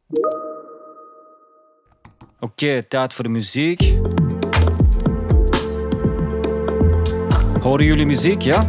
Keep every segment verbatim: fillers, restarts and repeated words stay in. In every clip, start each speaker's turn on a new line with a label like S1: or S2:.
S1: Oké, okay, tijd voor de muziek. Horen jullie muziek, ja?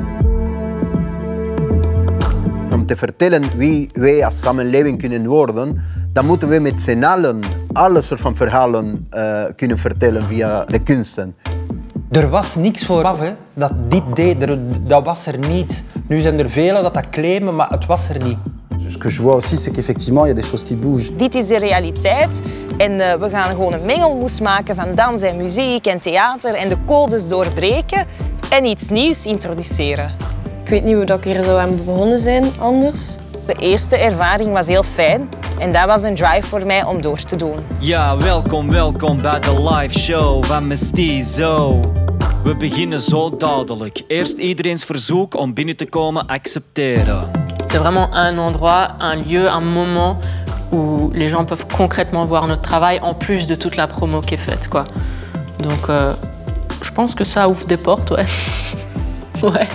S2: Om te vertellen wie wij als samenleving kunnen worden, dan moeten we met z'n allen alle soort van verhalen uh, kunnen vertellen via de kunsten.
S3: Er was niks vooraf, hè, dat dit deed, er, dat was er niet. Nu zijn er velen dat dat claimen, maar het was er niet.
S4: Ce que je vois aussi, c'est qu'effectivement, il y a des choses qui bougent.
S5: Dit is de realiteit en uh, we gaan gewoon een mengelmoes maken van dans en muziek en theater en de codes doorbreken en iets nieuws introduceren.
S6: Ik weet niet hoe ik hier zou aan begonnen zijn anders.
S5: De eerste ervaring was heel fijn en dat was een drive voor mij om door te doen.
S1: Ja, welkom, welkom bij de live show van Mestizo. We beginnen zo dadelijk. Eerst iedereen's verzoek om binnen te komen accepteren.
S7: C'est vraiment un endroit, un lieu, un moment où les gens peuvent concrètement voir notre travail en plus de toute la promo qui est faite, quoi. Donc, euh, je pense que ça ouvre des portes, ouais. Ouais.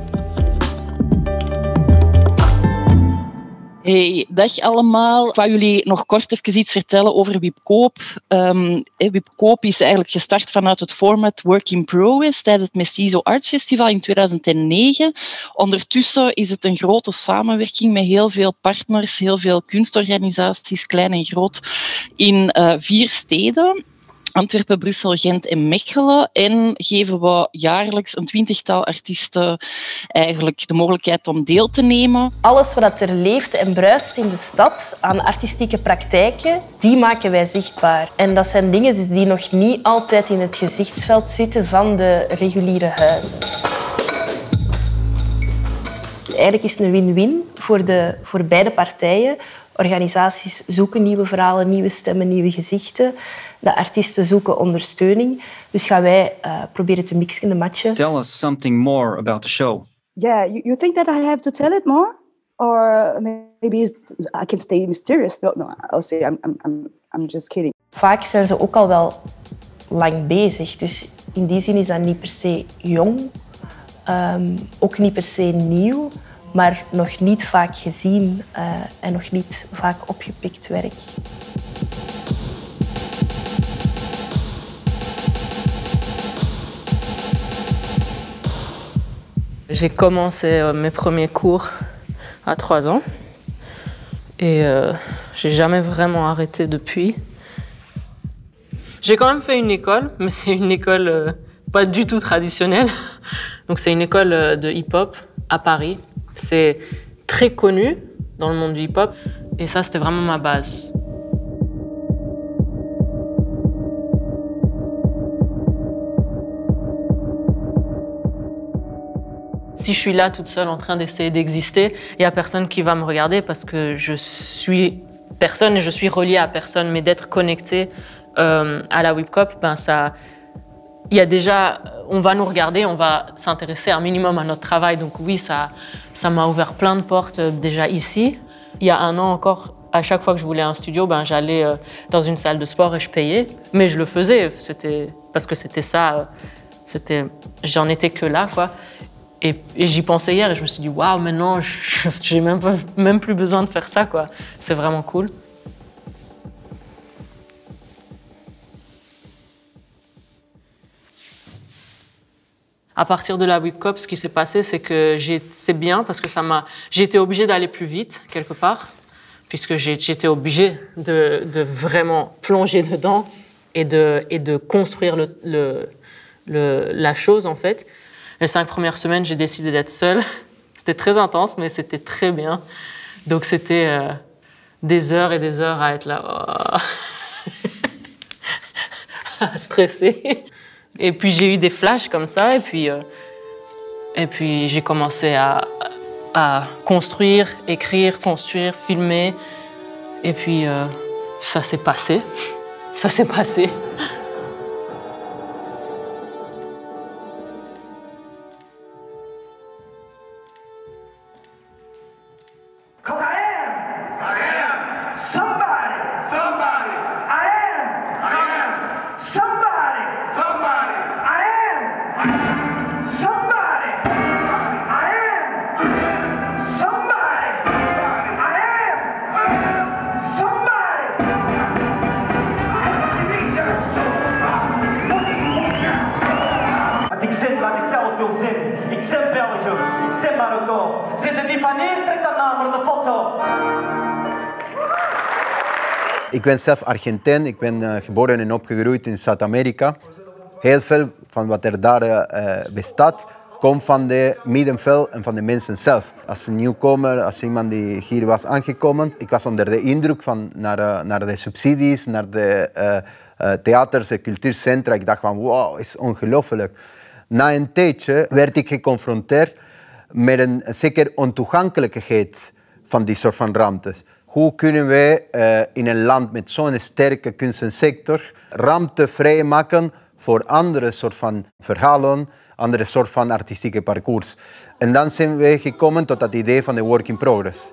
S8: Hey, dag allemaal. Ik wou jullie nog kort even iets vertellen over Wip Koop. Um, Wip Koop is eigenlijk gestart vanuit het format Work in Progress tijdens het Mestizo Arts Festival in tweeduizend negen. Ondertussen is het een grote samenwerking met heel veel partners, heel veel kunstorganisaties, klein en groot, in uh, vier steden. Antwerpen, Brussel, Gent en Mechelen. En geven we jaarlijks een twintigtal artiesten eigenlijk de mogelijkheid om deel te nemen.
S6: Alles wat er leeft en bruist in de stad aan artistieke praktijken, die maken wij zichtbaar. En dat zijn dingen die nog niet altijd in het gezichtsveld zitten van de reguliere huizen. Eigenlijk is het een win-win voor, de, voor beide partijen. Organisaties zoeken nieuwe verhalen, nieuwe stemmen, nieuwe gezichten. De artiesten zoeken ondersteuning. Dus gaan wij uh, proberen te mixen en matchen.
S1: Tell us something more about the show.
S9: Yeah, you, you think that I have to tell it more? Or maybe it's, I can stay mysterious? No, no, I'll say I'm, I'm, I'm just kidding.
S6: Vaak zijn ze ook al wel lang bezig. Dus in die zin is dat niet per se jong. Um, ook niet per se nieuw. Maar nog niet vaak gezien uh, en nog niet vaak opgepikt werk.
S7: J'ai commencé euh, mes premiers cours à trois ans et euh, j'ai jamais vraiment arrêté depuis. J'ai quand même fait une école, mais c'est une école euh, pas du tout traditionnelle. Donc c'est une école euh, de hip-hop à Paris. C'est très connu dans le monde du hip-hop et ça, c'était vraiment ma base. Si je suis là toute seule en train d'essayer d'exister, il n'y a personne qui va me regarder parce que je suis personne et je suis reliée à personne. Mais d'être connectée euh, à la Wip Koop, ben ça, il y a déjà, on va nous regarder, on va s'intéresser un minimum à notre travail. Donc oui, ça, ça m'a ouvert plein de portes euh, déjà ici. Il y a un an encore, à chaque fois que je voulais un studio, ben j'allais euh, dans une salle de sport et je payais. Mais je le faisais, c'était parce que c'était ça, euh, c'était, j'en étais que là, quoi. Et, et j'y pensais hier et je me suis dit, waouh, maintenant, j'ai même, même plus besoin de faire ça, quoi. C'est vraiment cool. À partir de la Wip Koop, ce qui s'est passé, c'est que c'est bien parce que ça m'a, j'ai été obligée d'aller plus vite, quelque part, puisque j'étais obligée de, de vraiment plonger dedans et de, et de construire le, le, le, la chose, en fait. Les cinq premières semaines, j'ai décidé d'être seule. C'était très intense, mais c'était très bien. Donc c'était euh, des heures et des heures à être là, oh. à stresser. Et puis j'ai eu des flashs comme ça, et puis, euh, et puis j'ai commencé à, à construire, écrire, construire, filmer. Et puis euh, ça s'est passé. Ça s'est passé.
S10: Somebody! in Marokko. Zit er niet van één, trek dan naar de foto.
S2: Ik ben zelf Argentijn, ik ben uh, geboren en opgegroeid in Zuid-Amerika. Heel veel van wat er daar uh, bestaat, komt van de middenveld en van de mensen zelf. Als een nieuwkomer, als iemand die hier was aangekomen, ik was onder de indruk van naar, uh, naar de subsidies, naar de uh, uh, theaters en cultuurcentra. Ik dacht van wow, is ongelooflijk. Na een tijdje werd ik geconfronteerd met een zeker ontoegankelijkheid van die soort van ruimtes. Hoe kunnen wij uh, in een land met zo'n sterke kunstensector ruimte vrijmaken voor andere soort van verhalen, andere soort van artistieke parcours. En dan zijn we gekomen tot dat idee van de work in progress.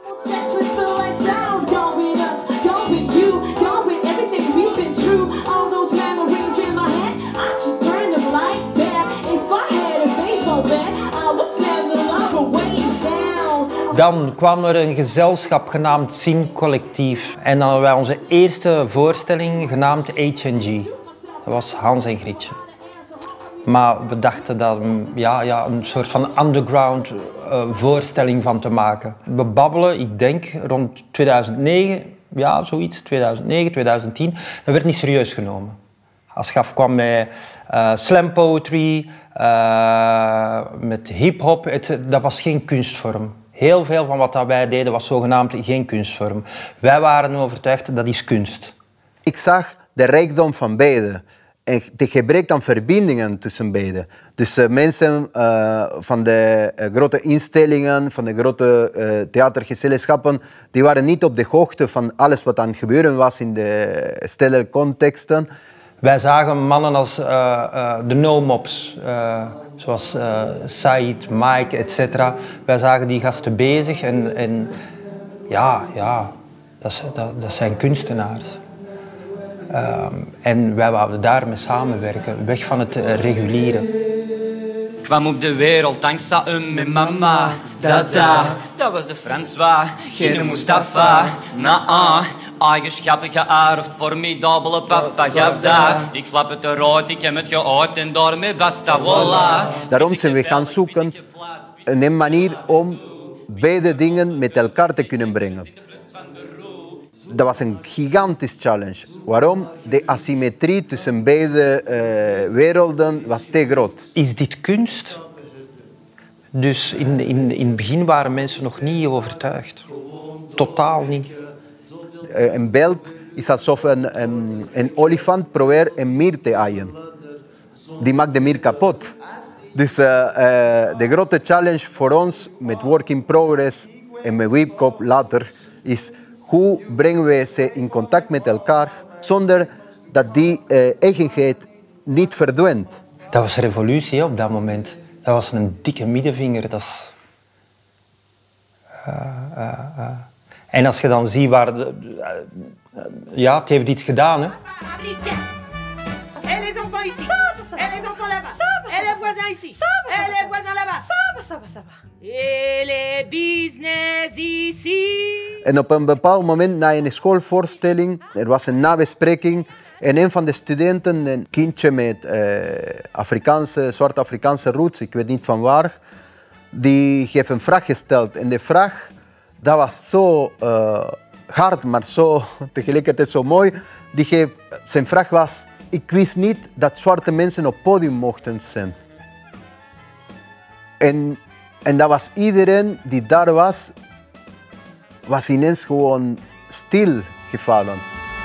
S3: Dan kwam er een gezelschap genaamd Zingcollectief. En dan hadden wij onze eerste voorstelling genaamd H en G. Dat was Hans en Grietje. Maar we dachten daar ja, ja, een soort van underground uh, voorstelling van te maken. We babbelen, ik denk, rond tweeduizend negen, ja, zoiets, tweeduizend negen, tweeduizend tien. Dat werd niet serieus genomen. Asghaf kwam met uh, slam poetry, uh, met hip-hop. Dat was geen kunstvorm. Heel veel van wat wij deden was zogenaamd geen kunstvorm. Wij waren overtuigd dat is kunst.
S2: Ik zag de rijkdom van beide. En het gebrek aan verbindingen tussen beiden. Dus uh, mensen uh, van de uh, grote instellingen, van de grote uh, theatergezelschappen, die waren niet op de hoogte van alles wat aan het gebeuren was in de stille contexten.
S3: Wij zagen mannen als uh, uh, de no-mops, uh, zoals uh, Said, Mike, et cetera. Wij zagen die gasten bezig en, en ja, ja dat, dat, dat zijn kunstenaars. Um, en wij wouden daarmee samenwerken, weg van het uh, reguliere.
S1: Ik kwam op de wereld dankzij um mijn mama, dada. Dat was de François, geen Mustafa. Na-ah, eigenschappen geërfd, formidabele papa gaf dat. Ik flap het eruit, ik heb het gehoord en daarmee basta, voilà.
S2: Daarom zijn we gaan zoeken een manier om beide dingen met elkaar te kunnen brengen. Dat was een gigantische challenge. Waarom? De asymmetrie tussen beide uh, werelden was te groot.
S3: Is dit kunst? Dus in, in, in het begin waren mensen nog niet overtuigd. Totaal niet.
S2: Uh, een beeld is alsof een, een, een olifant probeert een mier te aaien. Die maakt de mier kapot. Dus uh, uh, de grote challenge voor ons met Work in Progress en met Wipkop later is hoe brengen we ze in contact met elkaar zonder dat die uh, eigenheid niet verdwijnt.
S3: Dat was revolutie hè, op dat moment. Dat was een dikke middenvinger. Dat is... uh, uh, uh. En als je dan ziet waar... De, uh, uh, ja, het heeft iets gedaan. Hè.
S10: Et les enfants ici. Et les enfants là-bas. Et les voisins ici. Et les voisins là-bas. Et les business ici.
S2: En op een bepaald moment, na een schoolvoorstelling, er was een nabespreking en een van de studenten, een kindje met uh, Afrikaanse, zwart-Afrikaanse roots, ik weet niet van waar, die heeft een vraag gesteld. En de vraag, dat was zo uh, hard, maar zo, tegelijkertijd zo mooi. Die heeft, zijn vraag was, ik wist niet dat zwarte mensen op het podium mochten zijn. En, en dat was iedereen die daar was, was ineens gewoon stilgevallen.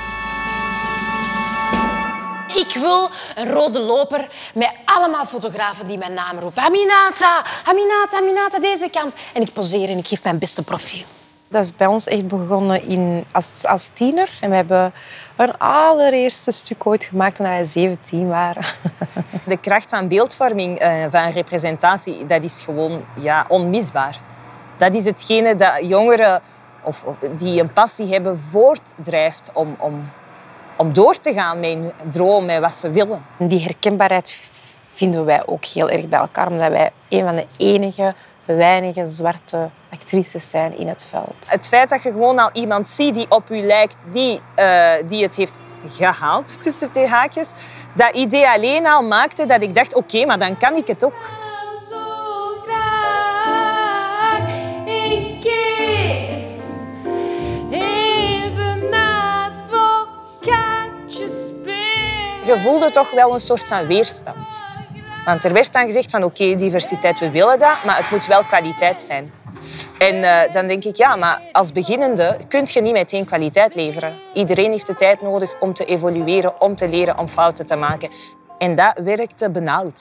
S11: Ik wil een rode loper met allemaal fotografen die mijn naam roepen. Aminata, Aminata, Aminata, deze kant. En ik poseer en ik geef mijn beste profiel.
S12: Dat is bij ons echt begonnen in, als, als tiener. En we hebben een allereerste stuk ooit gemaakt toen we zeventien waren.
S5: De kracht van beeldvorming, uh, van representatie, dat is gewoon ja, onmisbaar. Dat is hetgene dat jongeren of, of, die een passie hebben voortdrijft om, om, om door te gaan met hun droom, met wat ze willen.
S12: Die herkenbaarheid vinden wij ook heel erg bij elkaar, omdat wij een van de enige, weinige zwarte actrices zijn in het veld.
S5: Het feit dat je gewoon al iemand ziet die op u lijkt, die, uh, die het heeft gehaald, tussen de haakjes, dat idee alleen al maakte dat ik dacht, oké, okay, maar dan kan ik het ook. je voelde toch wel een soort van weerstand. Want er werd dan gezegd van oké, okay, diversiteit, we willen dat, maar het moet wel kwaliteit zijn. En uh, dan denk ik, ja, maar als beginnende kun je niet meteen kwaliteit leveren. Iedereen heeft de tijd nodig om te evolueren, om te leren, om fouten te maken. En dat werkte benauwd.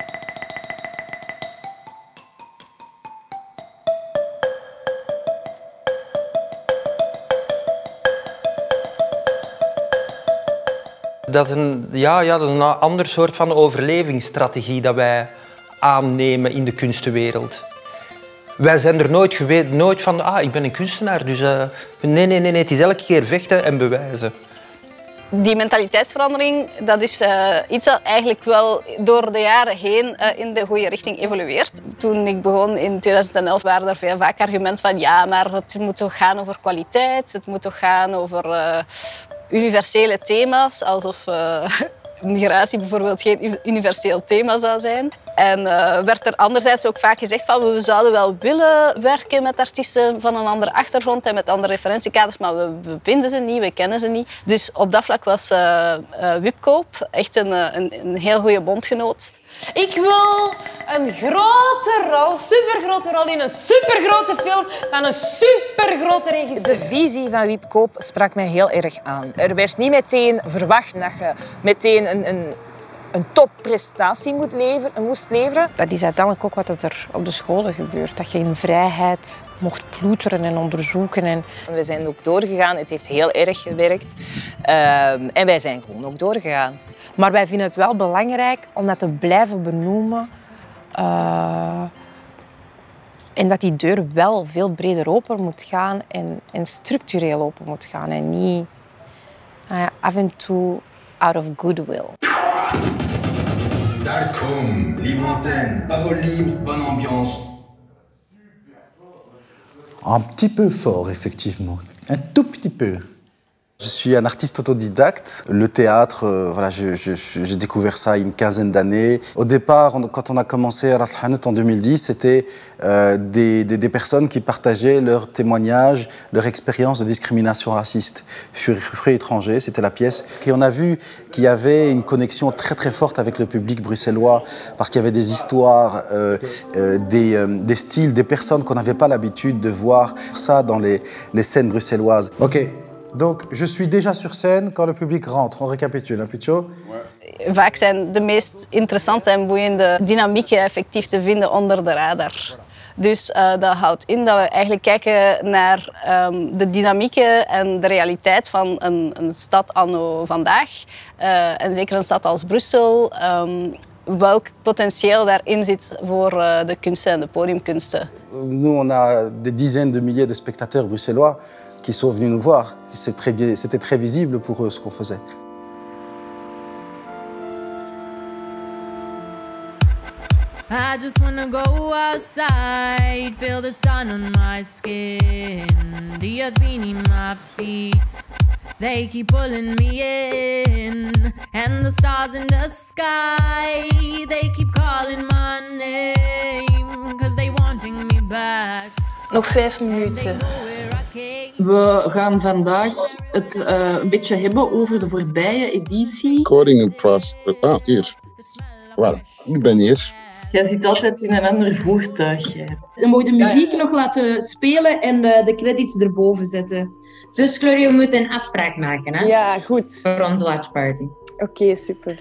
S3: Dat is, een, ja, ja, dat is een ander soort van overlevingsstrategie dat wij aannemen in de kunstenwereld. Wij zijn er nooit geweest, nooit van, ah, ik ben een kunstenaar, dus uh, nee, nee, nee, nee, het is elke keer vechten en bewijzen.
S13: Die mentaliteitsverandering, dat is uh, iets dat eigenlijk wel door de jaren heen uh, in de goede richting evolueert. Toen ik begon in tweeduizend elf waren er veel vaak argumenten van ja, maar het moet toch gaan over kwaliteit, het moet toch gaan over uh, universele thema's, alsof uh, migratie bijvoorbeeld geen universeel thema zou zijn. En uh, werd er anderzijds ook vaak gezegd van we zouden wel willen werken met artiesten van een andere achtergrond en met andere referentiekaders, maar we, we vinden ze niet, we kennen ze niet. Dus op dat vlak was uh, uh, Wipkoop echt een, een, een heel goede bondgenoot.
S11: Ik wil een grote rol, supergrote rol in een supergrote film van een supergrote regisseur.
S5: De visie van Wipkoop sprak mij heel erg aan. Er werd niet meteen verwacht dat je meteen een, een een topprestatie moet leveren, moest leveren.
S12: Dat is uiteindelijk ook wat er op de scholen gebeurt. Dat je in vrijheid mocht ploeteren en onderzoeken. En...
S5: We zijn ook doorgegaan. Het heeft heel erg gewerkt. Uh, en wij zijn gewoon ook doorgegaan.
S12: Maar wij vinden het wel belangrijk om dat te blijven benoemen. Uh, en dat die deur wel veel breder open moet gaan en, en structureel open moet gaan. En niet uh, af en toe out of goodwill.
S14: Daar kom, libre antenne, parole libre, bonne ambiance.
S4: Un petit peu fort, effectivement. Un tout petit peu. Je suis un artiste autodidacte. Le théâtre, euh, voilà, je, je, j'ai découvert ça il y a une quinzaine d'années. Au départ, on, quand on a commencé à Ras el-Hanout en deux mille dix, c'était euh, des, des, des personnes qui partageaient leurs témoignages, leur expérience de discrimination raciste. Fruits étrangers, c'était la pièce. Et on a vu qu'il y avait une connexion très très forte avec le public bruxellois parce qu'il y avait des histoires, euh, euh, des, euh, des styles, des personnes qu'on n'avait pas l'habitude de voir ça dans les, les scènes bruxelloises. Ok. Donc, je suis déjà sur scène quand le public rentre. On récapitule, hein, Picho?
S13: Vaak zijn de meest interessante en boeiende dynamieken effectief te vinden onder de radar. Dus uh, dat houdt in dat we eigenlijk kijken naar um, de dynamieken en de realiteit van een, een stad anno vandaag. Uh, en zeker een stad als Brussel. Um, welk potentieel daarin zit voor uh, de kunsten en de podiumkunsten.
S4: Nous, on a des dizaines de milliers de spectateurs bruxellois qui sont venus nous voir. C'est très, c'était très visible pour eux ce qu'on faisait.
S15: I just wanna go outside, feel the sun on my skin, the earth beneath my feet. They keep pulling me in, and the stars in the sky, they keep calling my name, cause they wanting me back.
S6: Nog vijf minuten.
S8: We gaan vandaag het uh, een beetje hebben over de voorbije editie.
S16: Recording in process. Ah, hier. Waar? Ik ben hier.
S8: Jij zit altijd in een ander voertuig.
S17: Je mag de muziek nog laten spelen en de, de credits erboven zetten.
S18: Dus Chloe, we moeten een afspraak maken, hè?
S12: Ja, goed.
S18: Voor onze watchparty.
S12: Oké, okay, super.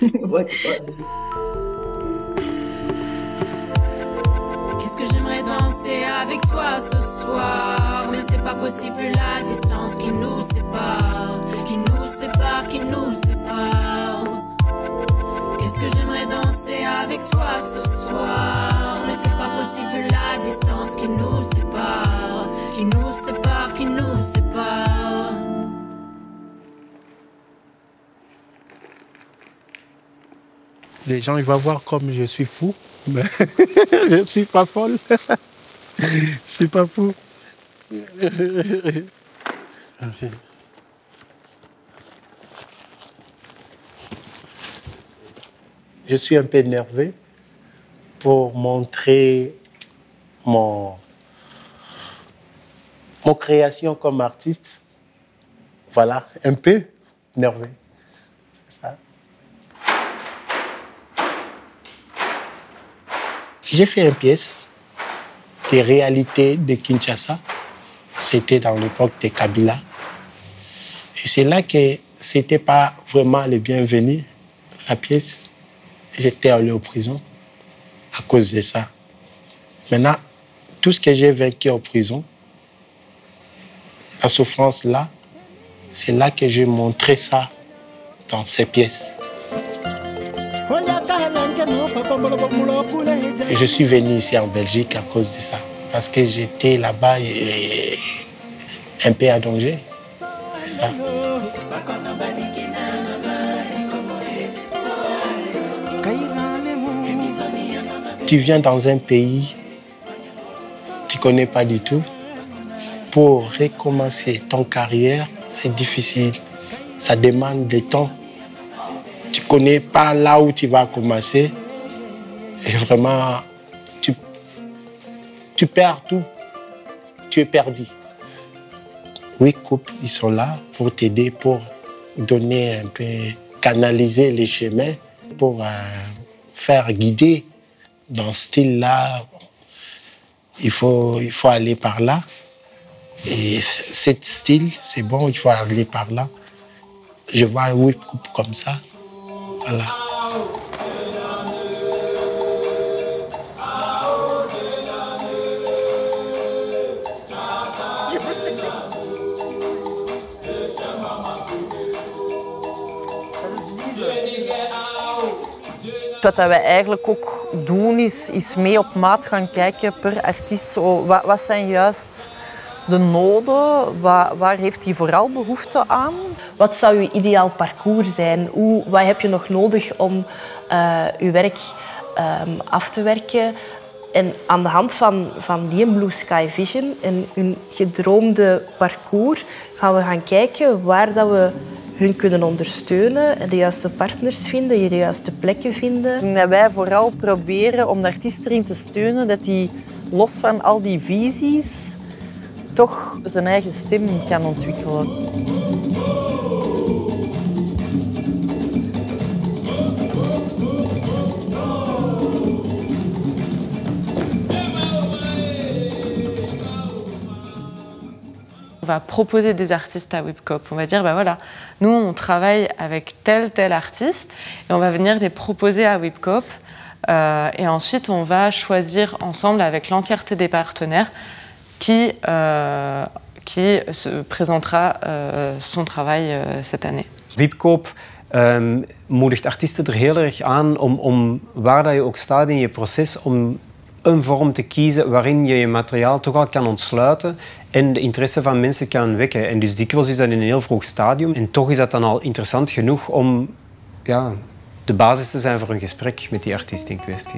S15: Qu'est-ce que j'aimerais danser avec toi ce soir, mais c'est pas possible vu la distance qui nous sépare, qui nous sépare, qui nous sépare. Qu'est-ce que j'aimerais danser avec toi ce soir, mais c'est pas possible vu la distance qui nous sépare, qui nous sépare, qui nous sépare.
S19: Les gens ils vont voir comme je suis fou. Mais je ne suis pas folle. Je suis pas fou. Je suis un peu énervé pour montrer mon, mon création comme artiste. Voilà, un peu énervé. C'est ça. J'ai fait une pièce des réalités de Kinshasa. C'était dans l'époque de Kabila. Et c'est là que c'était pas vraiment le bienvenu, la pièce. J'étais allé en prison à cause de ça. Maintenant, tout ce que j'ai vécu en prison, la souffrance là, c'est là que j'ai montré ça dans ces pièces. Je suis venu ici en Belgique à cause de ça, parce que j'étais là-bas et un peu en danger. C'est ça. Tu viens dans un pays, tu ne connais pas du tout. Pour recommencer ton carrière, c'est difficile. Ça demande du temps. Tu ne connais pas là où tu vas commencer. Et vraiment, tu, tu perds tout. Tu es perdu. Oui, couple, ils sont là pour t'aider, pour donner un peu, canaliser les chemins, pour euh, faire guider dans ce style-là. Il faut, il faut aller par là. Et ce style, c'est bon, il faut aller par là. Je vois un whip coupe comme ça. Voilà.
S20: Wat wij eigenlijk ook doen is, is mee op maat gaan kijken per artiest. Zo, wat, wat zijn juist de noden? Waar, waar heeft hij vooral behoefte aan?
S6: Wat zou uw ideaal parcours zijn? Hoe, wat heb je nog nodig om uh, uw werk um, af te werken? En aan de hand van, van die Blue Sky Vision en hun gedroomde parcours gaan we gaan kijken waar dat we hun kunnen ondersteunen en de juiste partners vinden, de juiste plekken vinden.
S20: Dat wij vooral proberen om de artiest erin te steunen dat hij los van al die visies toch zijn eigen stem kan ontwikkelen.
S7: On va proposer des artistes à Wipcop. On va dire, bah voilà, nous on travaille avec tel, tel artiste et on va venir les proposer à Wipcop. Euh, et ensuite, on va choisir ensemble avec l'entièreté des partenaires qui, euh, qui se présentera euh, son travail euh, cette année.
S3: Wipcop um, moedigt artiesten er heel erg aan om, om waar dat je ook staat in je proces, om een vorm te kiezen waarin je je materiaal toch al kan ontsluiten en de interesse van mensen kan wekken. En dus dikwijls is dat in een heel vroeg stadium en toch is dat dan al interessant genoeg om ja, de basis te zijn voor een gesprek met die artiest in kwestie.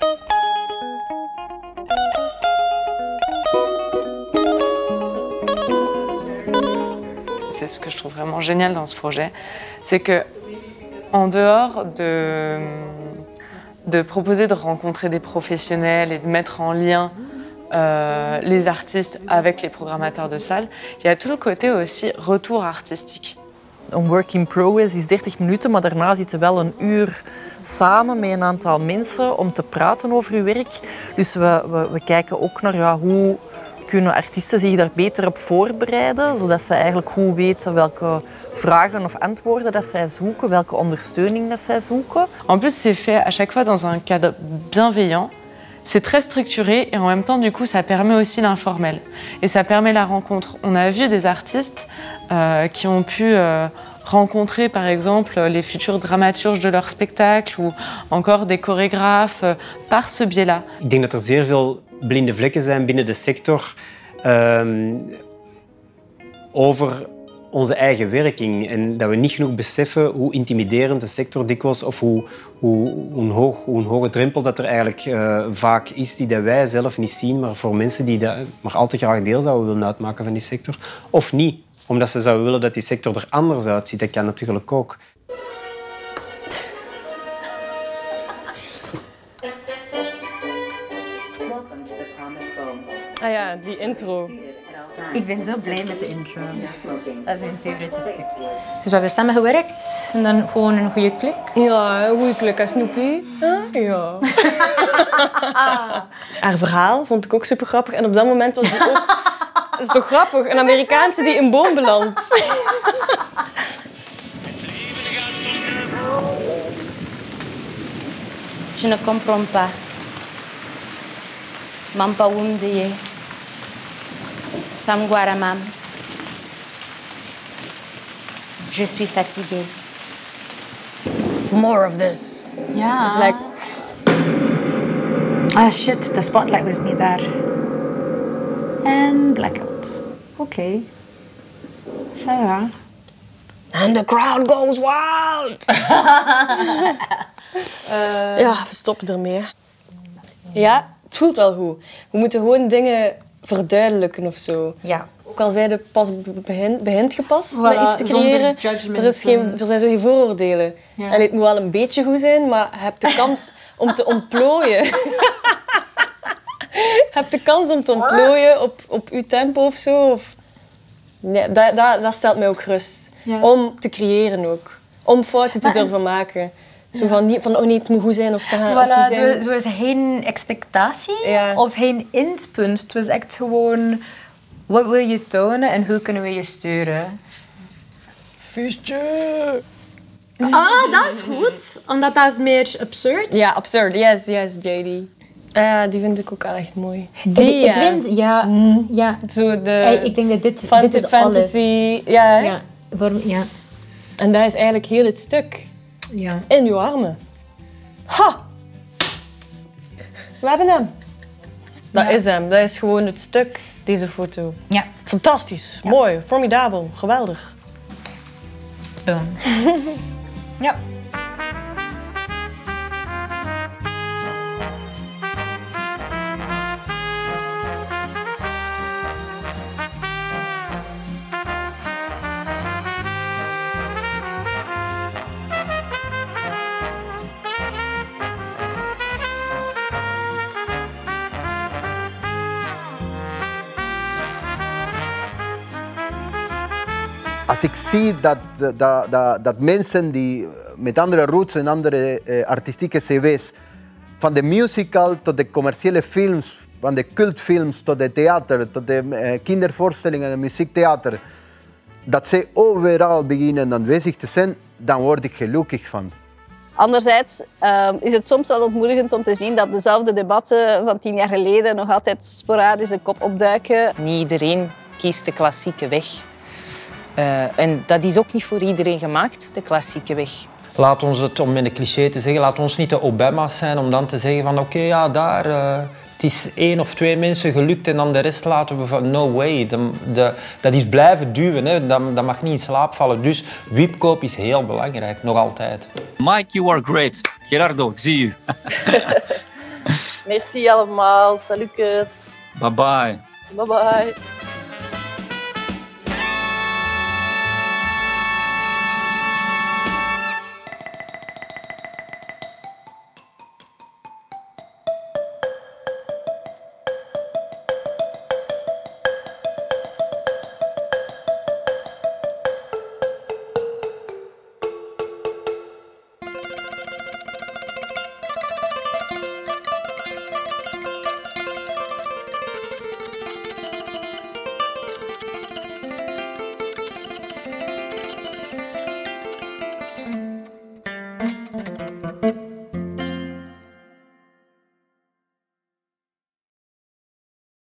S7: C'est ce que je trouve vraiment génial dans ce projet, c'est que en dehors de de proposer de rencontrer des professionnels et de mettre en lien euh, les artistes avec les programmateurs de salles, il y a tout le côté aussi retour artistique.
S20: Een work in progress is dertig minuten, maar daarna zitten we wel een uur samen met een aantal mensen om te praten over uw werk. Dus we, we, we kijken ook naar ja, hoe kunnen artiesten zich daar beter op voorbereiden, zodat ze eigenlijk goed weten welke vragen of antwoorden dat zij zoeken, welke ondersteuning dat zij zoeken.
S7: En plus, c'est fait à chaque fois dans un cadre bienveillant. C'est très structuré et en même temps, du coup, ça permet aussi l'informel. Et ça permet la rencontre. On a vu des artistes euh, qui ont pu euh, rencontrer, par exemple, les futurs dramaturges de leur spectacle ou encore des chorégraphes euh, par ce biais-là.
S3: Ik denk dat er zeer veel blinde vlekken zijn binnen de sector um, over onze eigen werking en dat we niet genoeg beseffen hoe intimiderend de sector dikwijls of hoe, hoe, hoe, een, hoog, hoe een hoge drempel dat er eigenlijk uh, vaak is die dat wij zelf niet zien, maar voor mensen die dat maar al te graag deel zouden willen uitmaken van die sector of niet, omdat ze zouden willen dat die sector er anders uitziet. Dat kan natuurlijk ook.
S5: Ah ja, die intro.
S21: Ik ben zo blij met de intro. Dat is mijn favoriete stuk. Dus we hebben samen gewerkt en dan gewoon een goede klik.
S22: Ja, een goede klik aan Snoopy. Ah, ja. Haar verhaal vond ik ook super grappig. En op dat moment was die ook... Dat is toch grappig? Een Amerikaanse die in een boom belandt.
S21: Je ne comprends pas. Mampa wumdiye. Femme guaramam. Je suis fatiguée.
S22: More of this.
S21: Ja.
S22: It's like...
S21: Ah shit, de spotlight was niet daar. En blackout. Oké. Okay. Ça va.
S22: And the crowd goes wild. uh... Ja, we stoppen ermee. Ja, het voelt wel goed. We moeten gewoon dingen verduidelijken of zo.
S21: Ja.
S22: Ook al zei je pas begint, begint je pas
S21: Voilà,
S22: met iets te creëren, er, is geen, er zijn zo geen vooroordelen.
S21: Ja.
S22: Allee, het moet wel een beetje goed zijn, maar je hebt de kans om te ontplooien. Je hebt de kans om te ontplooien op, op je tempo of zo. Of... Nee, dat, dat, dat stelt mij ook gerust.
S21: Ja.
S22: Om te creëren ook. Om fouten te
S21: Maar-
S22: durven maken. Zo van, niet, van, oh nee, het moet goed zijn of ze gaan...
S21: Voilà, Of
S22: zijn...
S21: er, er was geen expectatie
S22: Ja.
S21: of geen eindpunt. Het was echt gewoon, wat wil je tonen en hoe kunnen we je sturen?
S22: Visje!
S21: Ah, dat is goed, omdat dat is meer absurd.
S22: Ja, absurd. Yes, yes, J D. Ja, die vind ik ook wel echt mooi.
S21: Die, ik, ik
S22: ja.
S21: vind, ja, ja.
S22: Zo de...
S21: Hey, ik denk dat dit,
S22: Fant-
S21: dit is
S22: fantasy. Ja, hè?
S21: Ja, voor, ja.
S22: En dat is eigenlijk heel het stuk.
S21: Ja.
S22: In uw armen. Ha! We hebben hem. Dat
S21: Ja.
S22: is hem. Dat is gewoon het stuk, deze foto.
S21: Ja.
S22: Fantastisch.
S21: Ja.
S22: Mooi. Formidabel. Geweldig.
S21: Boom. Ja.
S2: Als ik zie dat, dat, dat, dat mensen die met andere roots en andere eh, artistieke cv's, van de musical tot de commerciële films, van de cultfilms tot de theater, tot de eh, kindervoorstellingen en muziektheater, dat ze overal beginnen aanwezig te zijn, dan word ik gelukkig van.
S13: Anderzijds uh, is het soms wel ontmoedigend om te zien dat dezelfde debatten van tien jaar geleden nog altijd sporadisch de kop opduiken.
S5: Niet iedereen kiest de klassieke weg. Uh, en dat is ook niet voor iedereen gemaakt, de klassieke weg.
S3: Laat ons het, om in een cliché te zeggen, laat ons niet de Obama's zijn om dan te zeggen van oké, okay, ja, daar, uh, het is één of twee mensen gelukt en dan de rest laten we van no way. De, de, dat is blijven duwen, hè. Dat, dat mag niet in slaap vallen. Dus wiepkoop is heel belangrijk, nog altijd.
S1: Mike, you are great. Gerardo, ik zie u.
S20: Merci allemaal. Salutjes.
S1: Bye bye.
S20: Bye bye.
S21: Thank you.